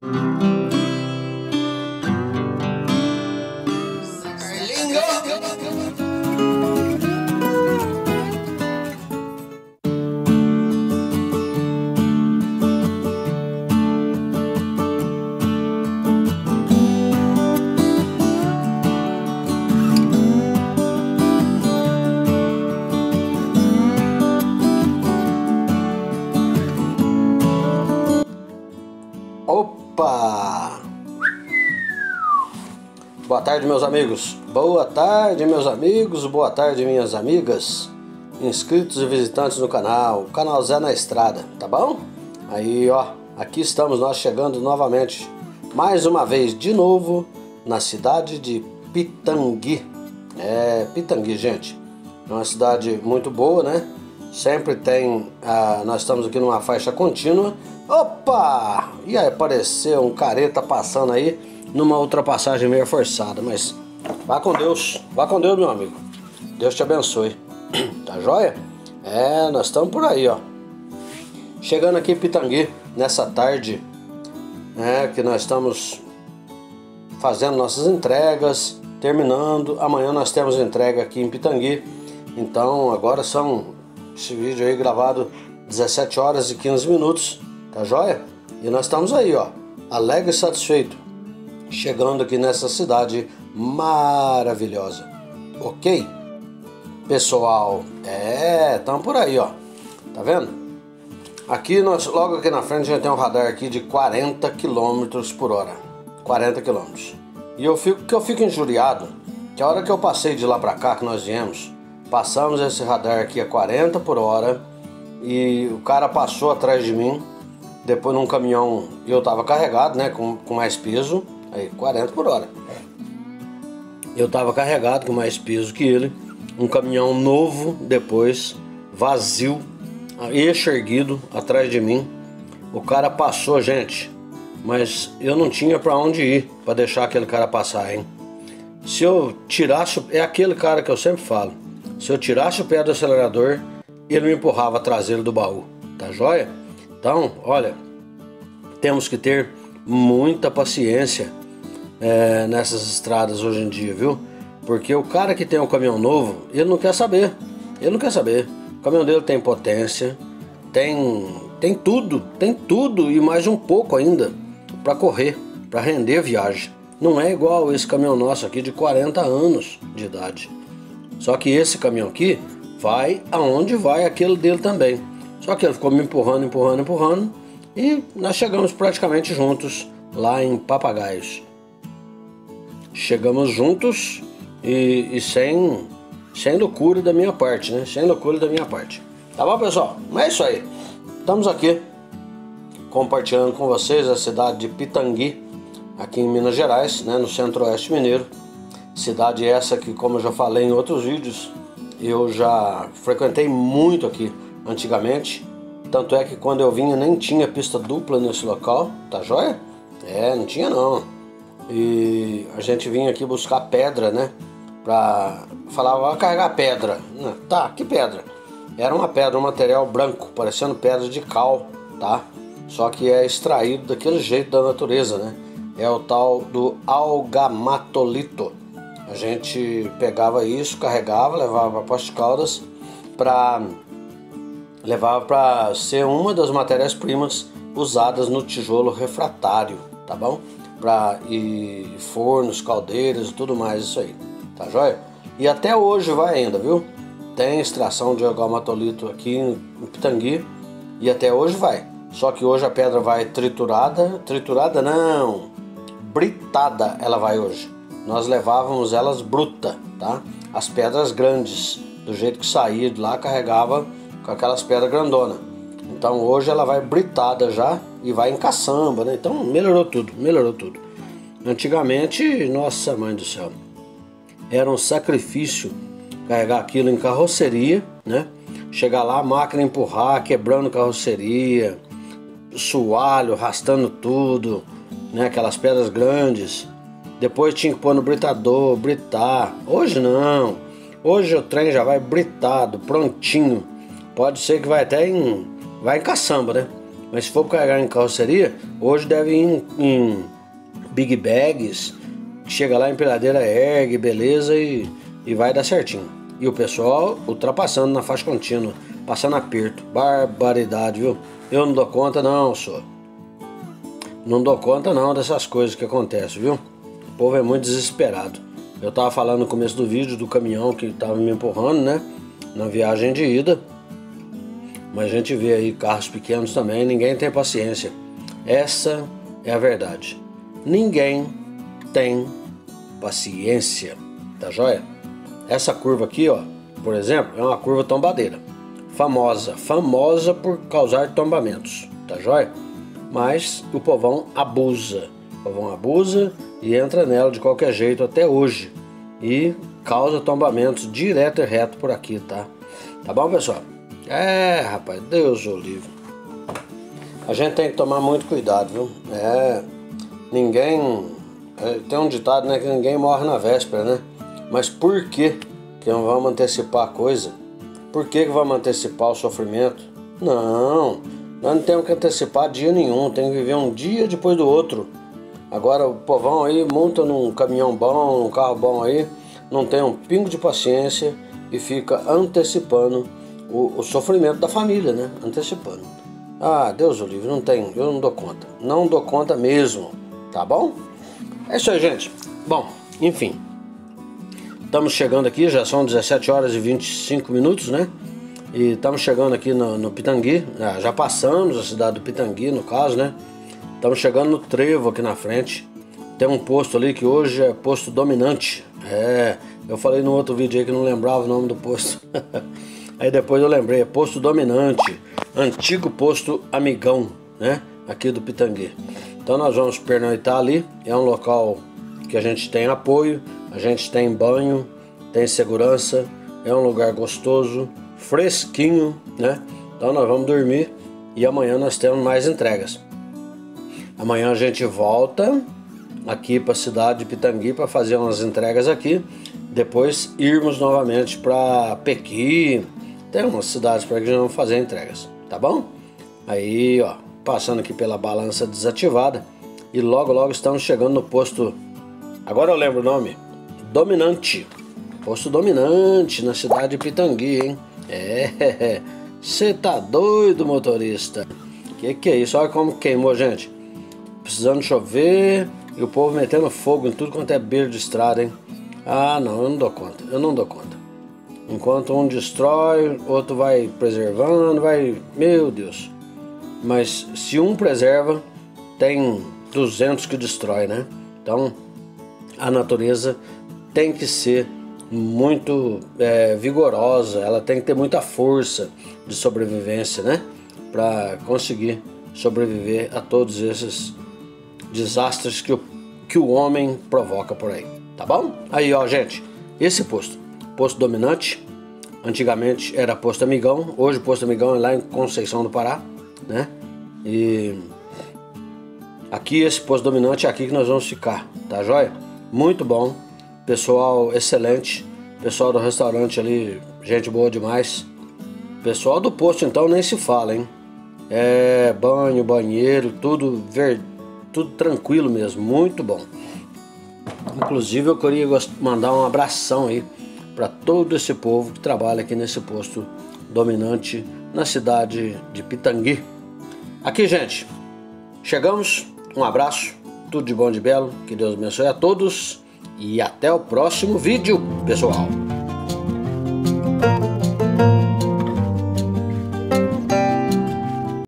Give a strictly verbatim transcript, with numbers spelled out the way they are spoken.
Opa! Boa tarde, meus amigos. Boa tarde, meus amigos. Boa tarde, minhas amigas, inscritos e visitantes no canal. Canal Zé na Estrada, tá bom? Aí, ó, aqui estamos nós chegando novamente, mais uma vez, de novo, na cidade de Pitangui. É, Pitangui, gente, é uma cidade muito boa, né? Sempre tem, ah, nós estamos aqui numa faixa contínua. Opa! E aí apareceu um careta passando aí numa ultrapassagem meio forçada, mas vá com Deus, vá com Deus, meu amigo. Deus te abençoe. Tá joia? É, nós estamos por aí, ó. Chegando aqui em Pitangui nessa tarde, né, que nós estamos fazendo nossas entregas, terminando. Amanhã nós temos entrega aqui em Pitangui. Então agora são, esse vídeo aí gravado dezessete horas e quinze minutos. Tá joia? E nós estamos aí, ó, alegre e satisfeito, chegando aqui nessa cidade maravilhosa. Ok? Pessoal, é, estamos por aí, ó. Tá vendo? Aqui, nós, logo aqui na frente, a gente tem um radar aqui de quarenta quilômetros por hora. quarenta quilômetros. E eu fico, que eu fico injuriado, que a hora que eu passei de lá pra cá, que nós viemos, passamos esse radar aqui a quarenta por hora, e o cara passou atrás de mim. Depois num caminhão, eu tava carregado, né, com, com mais peso, aí quarenta por hora. Eu tava carregado com mais peso que ele, um caminhão novo, depois vazio, eixo erguido atrás de mim. O cara passou, gente, mas eu não tinha pra onde ir pra deixar aquele cara passar, hein. Se eu tirasse, é aquele cara que eu sempre falo, se eu tirasse o pé do acelerador, ele me empurrava a traseira do baú, tá joia? Então, olha, temos que ter muita paciência é, nessas estradas hoje em dia, viu? Porque o cara que tem um caminhão novo, ele não quer saber, ele não quer saber. O caminhão dele tem potência, tem, tem tudo, tem tudo e mais um pouco ainda para correr, para render a viagem. Não é igual esse caminhão nosso aqui de quarenta anos de idade. Só que esse caminhão aqui vai aonde vai aquele dele também. Só que ele ficou me empurrando, empurrando, empurrando e nós chegamos praticamente juntos lá em Papagaios. Chegamos juntos e, e sem, sem loucura da minha parte, né? Sem loucura da minha parte. Tá bom, pessoal? Mas é isso aí. Estamos aqui compartilhando com vocês a cidade de Pitangui, aqui em Minas Gerais, né? No centro-oeste mineiro. Cidade essa que, como eu já falei em outros vídeos, eu já frequentei muito aqui antigamente, tanto é que quando eu vinha nem tinha pista dupla nesse local, tá joia? É, não tinha não. E a gente vinha aqui buscar pedra, né? Pra falar, vai carregar pedra. Tá, que pedra? Era uma pedra, um material branco, parecendo pedra de cal, tá? Só que é extraído daquele jeito da natureza, né? É o tal do algamatolito. A gente pegava isso, carregava, levava para Poços de Caldas para levava para ser uma das matérias-primas usadas no tijolo refratário, tá bom? Para e fornos, caldeiras e tudo mais, isso aí, tá joia? E até hoje vai ainda, viu? Tem extração de algamatolito aqui em Pitangui e até hoje vai. Só que hoje a pedra vai triturada, triturada não, britada ela vai hoje. Nós levávamos elas bruta, tá? As pedras grandes, do jeito que saía de lá, carregava com aquelas pedras grandonas. Então hoje ela vai britada já e vai em caçamba, né? Então melhorou tudo, melhorou tudo. Antigamente, nossa mãe do céu, era um sacrifício carregar aquilo em carroceria, né? Chegar lá, a máquina empurrar, quebrando carroceria, soalho, arrastando tudo, né? Aquelas pedras grandes. Depois tinha que pôr no britador, britar. Hoje não. Hoje o trem já vai britado, prontinho. Pode ser que vai até em, vai em caçamba, né? Mas se for carregar em carroceria, hoje deve ir em, em big bags, chega lá, a empilhadeira ergue, beleza, e, e vai dar certinho. E o pessoal ultrapassando na faixa contínua, passando aperto, barbaridade, viu? Eu não dou conta não, senhor. Não dou conta não dessas coisas que acontecem, viu? O povo é muito desesperado. Eu tava falando no começo do vídeo do caminhão que tava me empurrando, né? Na viagem de ida. Mas a gente vê aí carros pequenos também, ninguém tem paciência. Essa é a verdade. Ninguém tem paciência, tá joia? Essa curva aqui, ó, por exemplo, é uma curva tombadeira. Famosa, famosa por causar tombamentos, tá joia? Mas o povão abusa. O povão abusa e entra nela de qualquer jeito até hoje. E causa tombamentos direto e reto por aqui, tá? Tá bom, pessoal? É, rapaz, Deus o livre. A gente tem que tomar muito cuidado, viu? É, ninguém... É, tem um ditado, né, que ninguém morre na véspera, né? Mas por que que não vamos antecipar a coisa? Por que que vamos antecipar o sofrimento? Não, nós não temos que antecipar dia nenhum, tem que viver um dia depois do outro. Agora o povão aí monta num caminhão bom, num carro bom aí, não tem um pingo de paciência e fica antecipando o, o sofrimento da família, né? Antecipando. Ah, Deus o livre, não tem, eu não dou conta. Não dou conta mesmo, tá bom? É isso aí, gente. Bom, enfim. Estamos chegando aqui, já são dezessete horas e vinte e cinco minutos, né? E estamos chegando aqui no, no Pitangui, já passamos a cidade do Pitangui, no caso, né? Estamos chegando no Trevo aqui na frente. Tem um posto ali que hoje é posto dominante. É, eu falei no outro vídeo aí que não lembrava o nome do posto. Aí depois eu lembrei, é posto dominante, antigo posto amigão, né? Aqui do Pitangui. Então nós vamos pernoitar ali, é um local que a gente tem apoio, a gente tem banho, tem segurança, é um lugar gostoso, fresquinho, né? Então nós vamos dormir e amanhã nós temos mais entregas. Amanhã a gente volta aqui para a cidade de Pitangui para fazer umas entregas aqui, depois irmos novamente para Pequi, tem umas cidades para que já vamos fazer entregas, tá bom? Aí, ó, passando aqui pela balança desativada e logo logo estamos chegando no posto, agora eu lembro o nome, Dominante, posto Dominante na cidade de Pitangui, hein? É, você tá doido, motorista? Que que é isso? Olha como queimou, gente. Precisando chover e o povo metendo fogo em tudo quanto é beira de estrada, hein? Ah, não, eu não dou conta, eu não dou conta. Enquanto um destrói, outro vai preservando, vai... Meu Deus. Mas se um preserva, tem duzentos que destrói, né? Então, a natureza tem que ser muito é, vigorosa, ela tem que ter muita força de sobrevivência, né? Para conseguir sobreviver a todos esses desastres que o, que o homem provoca por aí, tá bom? Aí, ó, gente, esse posto, posto Dominante, antigamente era posto Amigão, hoje posto Amigão é lá em Conceição do Pará, né? E aqui esse posto Dominante é aqui que nós vamos ficar, tá joia? Muito bom, pessoal excelente, pessoal do restaurante ali, gente boa demais. Pessoal do posto então nem se fala, hein? É banho, banheiro, tudo verde, tudo tranquilo mesmo, muito bom. Inclusive eu queria mandar um abração aí para todo esse povo que trabalha aqui nesse posto Dominante na cidade de Pitangui. Aqui, gente, chegamos, um abraço, tudo de bom de belo, que Deus abençoe a todos e até o próximo vídeo, pessoal.